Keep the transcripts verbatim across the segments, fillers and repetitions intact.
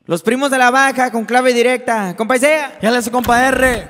Los primos de la baja con clave directa. Compa Isea. Ya le su compa R.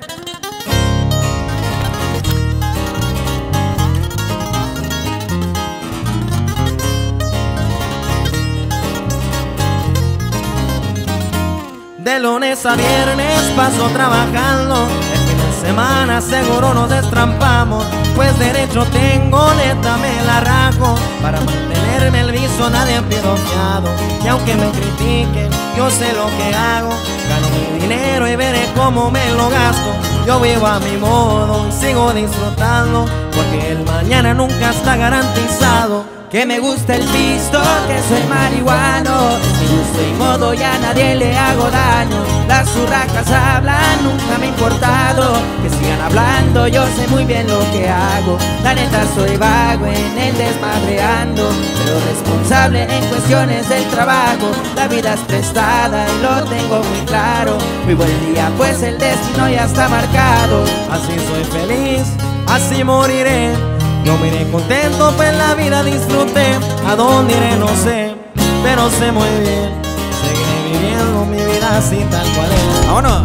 De lunes a viernes paso trabajando. El fin de semana seguro nos destrampamos. Pues derecho tengo, neta me la rajo. Para mantenerme el viso nadie pido fiado. Y aunque me critiquen, yo sé lo que hago. Gano mi dinero y veré cómo me lo gasto. Yo vivo a mi modo y sigo disfrutando, porque el mañana nunca está garantizado. Que me gusta el pisto, que soy marihuano. Mi gusto y modo y a nadie le hago daño. Las urracas hablan, nunca me ha importado. Que sigan hablando, yo sé muy bien lo que hago. La neta soy vago en el desmadreando, pero responsable en cuestiones del trabajo. La vida es prestada y lo tengo muy claro. Vivo el día pues el destino ya está marcado. Así soy feliz, así moriré. Yo me iré contento, pues la vida disfruté. A dónde iré no sé, pero sé muy bien. Seguiré viviendo mi vida así tal cual es. ¡Vámonos!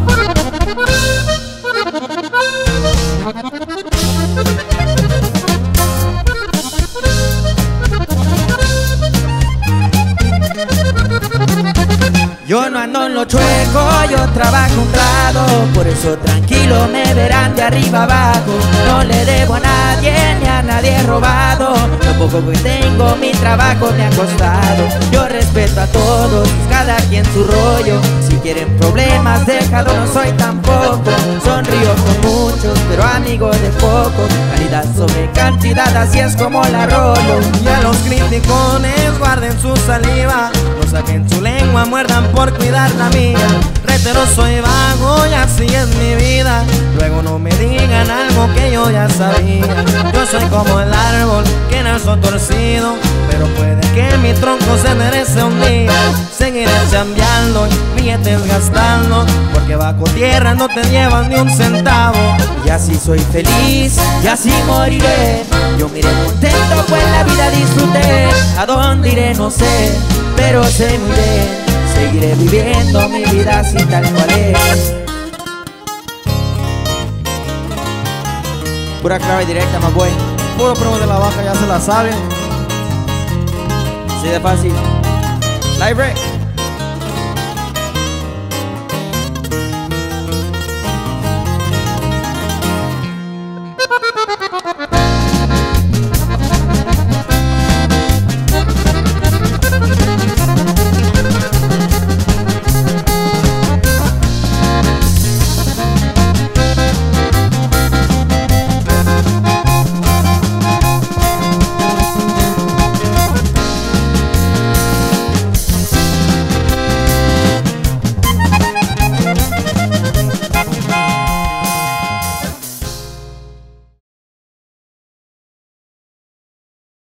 Yo no ando en lo chueco, yo trabajo honrado. Por eso tranquilo me verán de arriba abajo. No le debo a nadie ni a nadie robado. Lo poco que tengo mi trabajo me ha costado. Yo respeto a todos, cada quien su rollo. Si quieren problemas déjalo, no soy tampoco. Sonrío con muchos, pero amigo de poco. Calidad sobre cantidad, así es como la rolo. Y a los criticones guarden su saliva. No saquen su lengua, muerdan por cuidar la mía. Retero soy vago y así es mi vida. Luego no me digan algo que yo ya sabía. Yo soy como el árbol que nació torcido, pero puede que mi tronco se enderece un día. Seguiré chambeando y billetes gastando, porque bajo tierra no te llevan ni un centavo. Y así soy feliz, y así moriré. Yo miré contento pues la vida disfruté. A dónde iré no sé, pero sé muy bien. Seguiré viviendo mi vida así tal cual es. Pura clave directa, más güey. Puro primo de la baja ya se la sabe. Así de fácil. Live break.